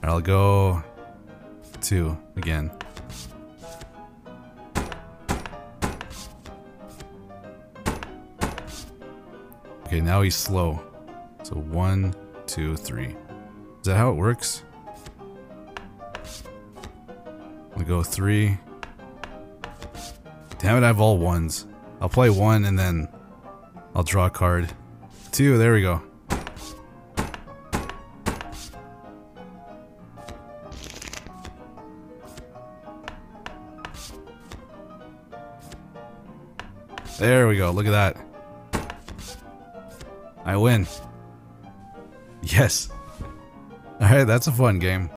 I'll go 2 again. Okay, now he's slow. So 1, 2, 3. Is that how it works? I'll go 3. Damn it, I have all 1s. I'll play 1 and then I'll draw a card. 2, there we go. There we go, look at that. I win. Yes. Alright, that's a fun game.